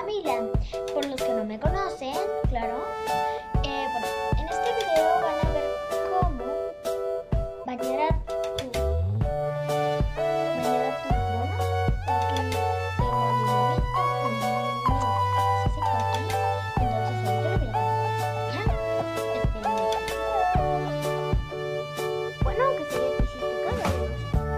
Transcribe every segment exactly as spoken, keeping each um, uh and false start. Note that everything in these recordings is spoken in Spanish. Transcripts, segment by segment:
familia. Por los que no me conocen, claro, eh, bueno, en este video van a ver cómo bañar a tu bañar a tu mona, porque tengo a mi monito con mi niño, se hace aquí, entonces ahorita le voy a bañar. Espérenme. Bueno, aunque se haya pisito cada vez.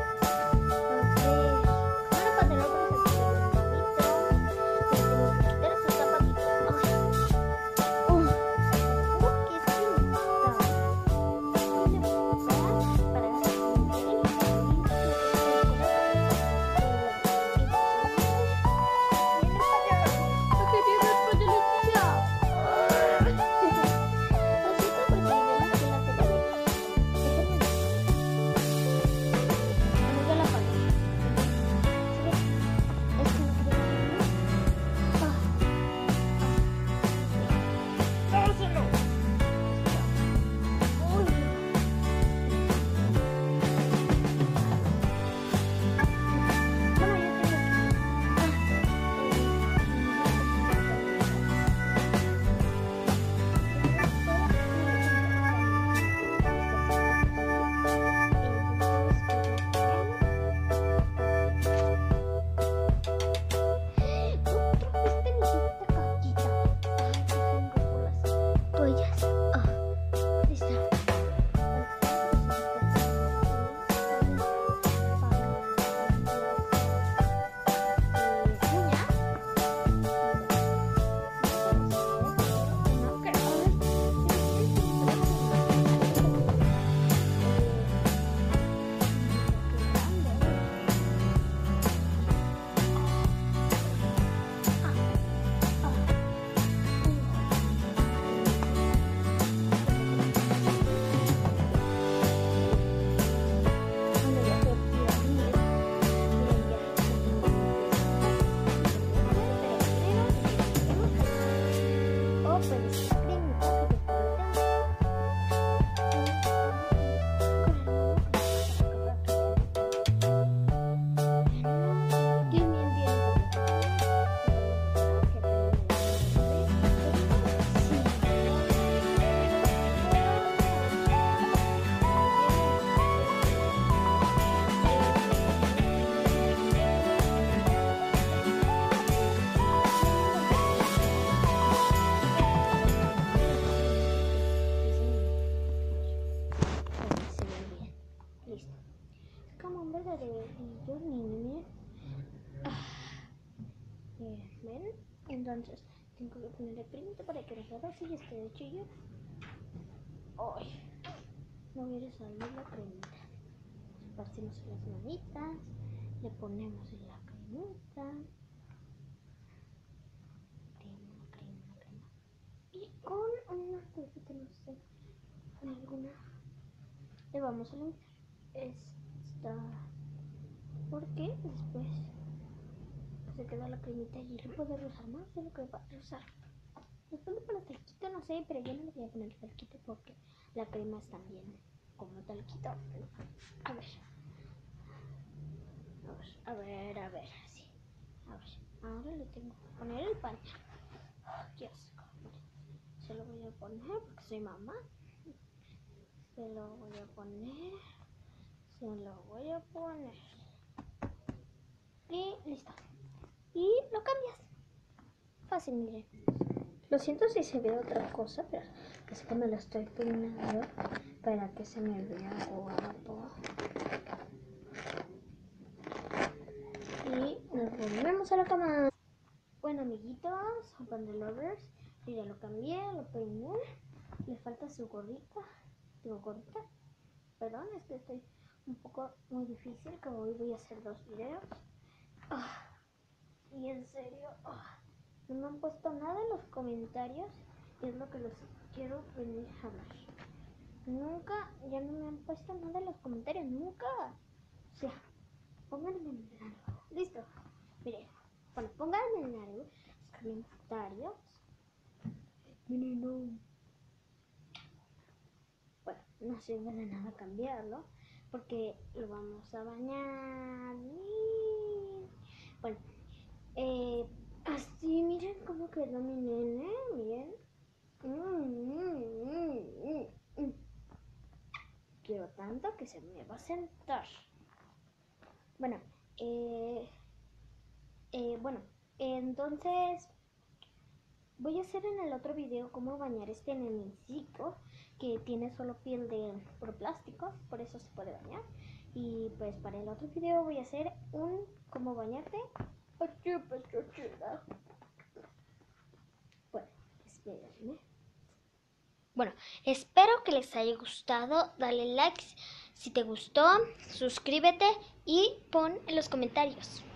¿Ven? Entonces tengo que poner el primito para que la cabeza y esté de chillo. ¡Ay! No voy a salir la cremita. Esparcimos las manitas, le ponemos en la cremita. Crema, crema, crema. Y con una cremita, no sé, con alguna, le vamos a limpiar esta, porque después se queda la cremita y le puedo usar más de lo que va a usar. Después le pongo talquito, no sé, pero yo no le voy a poner talquito porque la crema es también como talquito. A ver. A ver, a ver, así. A ver, ahora le tengo que poner el pañal. Qué asco. Se lo voy a poner porque soy mamá. Se lo voy a poner. Se lo voy a poner. Y listo. Y lo cambias. Fácil, miren. Lo siento si se ve otra cosa, pero es que me lo estoy peinando para que se me vea guapo. Y nos volvemos a la cama. Bueno, amiguitos, Panda Lovers, yo ya lo cambié, lo peiné. Le falta su gorrita. Digo, gorrita. Perdón, es que estoy un poco muy difícil, que hoy voy a hacer dos videos. Oh, y en serio, oh, no me han puesto nada en los comentarios. Y es lo que les quiero venir a hablar. Nunca, ya no me han puesto nada en los comentarios, nunca. O sea, pónganme en algo. Listo. Miren, bueno, pónganme en algo. Los comentarios. Miren, no. Bueno, no sirve de nada cambiarlo porque lo vamos a bañar. Bueno, eh, Así, miren cómo quedó mi nene, miren. Mm, mm, mm, mm. Quiero tanto que se me va a sentar. Bueno, eh, eh, bueno, entonces voy a hacer en el otro video cómo bañar este nenecito que tiene solo piel de puro plástico, por eso se puede bañar. Y pues para el otro video voy a hacer un cómo bañarte. Bueno, espérenme. Bueno, espero que les haya gustado. Dale like si te gustó, suscríbete y pon en los comentarios.